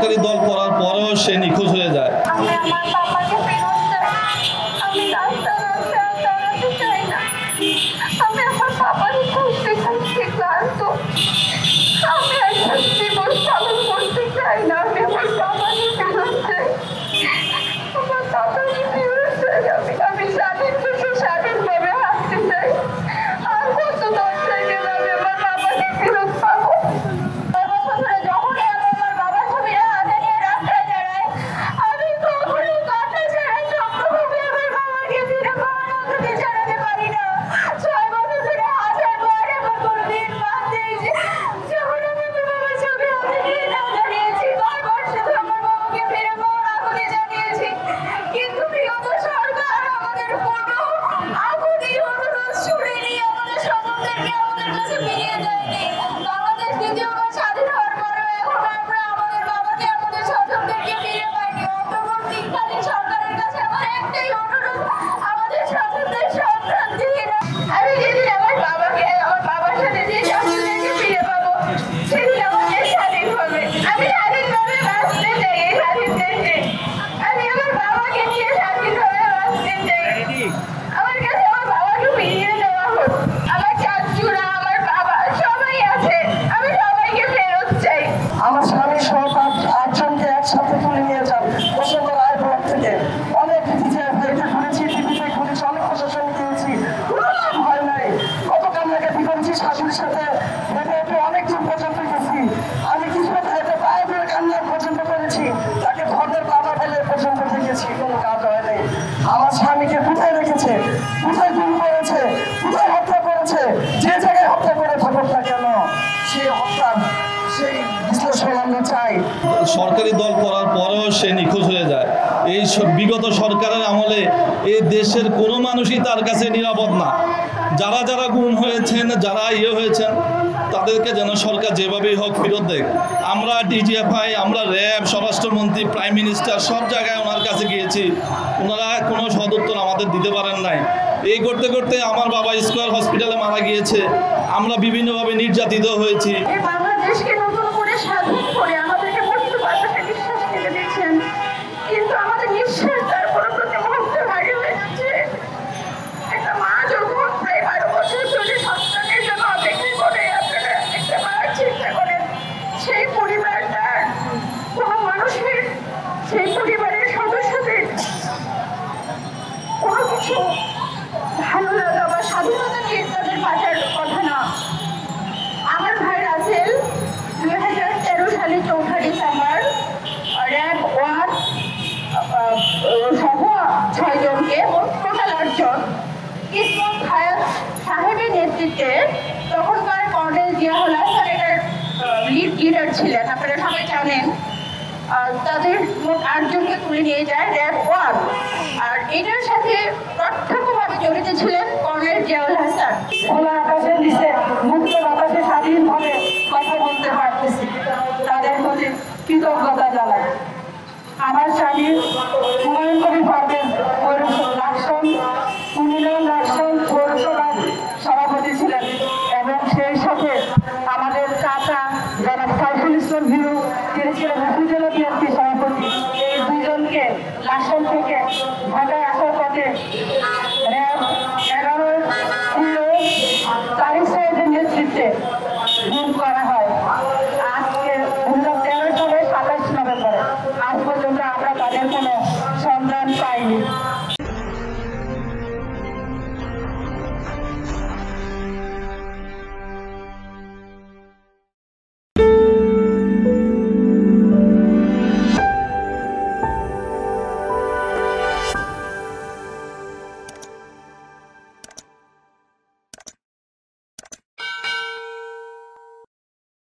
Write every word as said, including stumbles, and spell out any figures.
সরকারি দল করার পরেও সে নিখোঁজ হয়ে যায়। আমি স্বাধীন থেকে স্বাধীনভাবে হাঁটতে চাই। আর কত দরজায় গেলে আমি আমার বাবাকে ফেরত পাবো। যখনই আমি আমার বাবার ছবিটা হাতে নিয়ে রাস্তায় দাঁড়াই, আমি কখনোই কথা ছাড়া সম্পূর্ণভাবে আমার বাবাকে ফিরে পাওয়ার অনুমতি জানাতে পারি না। ছয় বছর ধরে হাজার বার এমন কোনো দিন বাদ নেই যে যখন আমি আমার বাবার ছবি হাতে নিয়ে না দাঁড়িয়েছি। বারবার শুধু আমার বাবাকে ফিরে পাওয়ার আকুতি জানিয়েছি, কিন্তু বিগত সরকার আমাদের কোনো আকুতি অনুরোধ শুনেনি, আমাদের স্বজনদেরকে আমাদের কাছে ফিরিয়ে দেয়নি। বাংলাদেশ দ্বিতীয়বার স্বাধীন হওয়ার পরেও এখন আমরা আমাদের বাবাকে আমাদের স্বজনদেরকে ফিরে পাইনি। অন্তর্বর্তীকালীন সরকারের কাছে আমার একটাই অনুরোধ, আমাদের স্বজনদের সন্তান দিন। আমি যেদিন আমার বাবাকে আমার বাবার সাথে যে স্বজনদেরকে ফিরে পাবো, সেদিন আমাদের স্বাধীন হবে। আমি স্বাধীনভাবে বাঁচতে চাই এই স্বাধীন দেশে। আমি আমার বাবাকে নিয়ে স্বাধীনভাবে বাঁচতে চাই। আমার কাছে আমার বাবাকে ফিরিয়ে দেওয়া হোক। আমার চাচুরা, আমার বাবা সবাই আছে, আমি সবাইকে ফেরত চাই। আমার স্বামী সহ আটজনকে একসাথে তুলে নিয়ে যান বসুন্ধরা আই ব্লক থেকে। অনেক ভাইকে ঘুরেছি, টিভিতে ঘুরেছি, অনেক প্রশাসন দিয়েছি, ভয় নাই। কত কান্নাকাটি করেছি শাশুড়ির সাথে, হেঁটে হেঁটে অনেক দূর পর্যন্ত গেছি। আমি কিছু হেঁটে পায়ে ধরে কান্না পর্যন্ত করেছি, তাকে ধর্মের বাবা বলে পর্যন্ত দেখেছি, কোনো কাজ হয় নাই। আমার স্বামীকে কোথায় রেখেছে, কোথায় গুম করেছে, কোথায় হত্যা করেছে, যে জায়গায় হত্যা করে থাকুক না কেন, সেই হত্যার সেই বিশ্লেষণ আমরা চাই। সরকারি দল করার পরেও সে নিখোঁজ হয়ে যায়। এই বিগত সরকারের আমলে এই দেশের কোনো মানুষই তার কাছে নিরাপদ না। যারা যারা গুম হয়েছেন, যারা ইয়ে হয়েছেন, তাদেরকে যেন সরকার যেভাবেই হোক ফেরত দেয়। আমরা ডিজিএফআই, আমরা র্যাব, স্বরাষ্ট্রমন্ত্রী, প্রাইম মিনিস্টার সব জায়গায় ওনার কাছে গিয়েছি, ওনারা কোনো সদুত্তর আমাদের দিতে পারেন নাই। এই করতে করতে আমার বাবা স্কয়ার হসপিটালে মারা গিয়েছে। আমরা বিভিন্নভাবে নির্যাতিত হয়েছি। বাংলাদেশকে নতুন করে স্বাধীন করে আমাদেরকে মৃত্যু বাতাসে নিঃশ্বাস ফেলে দিয়েছেন, কিন্তু আমাদের নিঃশ্বাস তারপরে প্রতি মুহূর্তে ভাগে হয়ে যাচ্ছে। একটা মা যখন প্রায় বারো বছর ধরে সন্তানের জন্য অপেক্ষা করে, আপনারা একটা মা চিন্তা করেন, সেই পরিবারটার কোনো মানুষের, সেই পরিবারের সদস্যদের কোনো কিছু ভালো লাগা বা স্বাধীনতা নিয়ে তাদের বাঁচার কথা না। আমার ভাই রাসেল দুই হাজার তেরো সালে চৌঠা ডিসেম্বর র্যাব ওয়ান সহ ছয় জনকে, টোটাল আটজন, কিসমত হায়াত সাহেবের নেতৃত্বে তখনকার কর্নেল জিয়াউল হাসান এটার লিড লিডার ছিলেন, আপনারা সবাই জানেন। তাদের মোট আটজনকে তুলে নিয়ে যায় র্যাব ওয়ান। আর এটার সাথে প্রত্যক্ষভাবে জড়িত ছিলেন কর্নেল জিয়াউল হাসান। খোলা আকাশের নিচে মুক্ত বাতাসে স্বাধীনভাবে কথা বলতে পারতেছি, তাদের প্রতি কৃতজ্ঞতা জানাই। আমার স্বামী হুমায়ুন কবির পারভেজ লাকসাম, কুমিল্লা লাকসাম পৌরসভা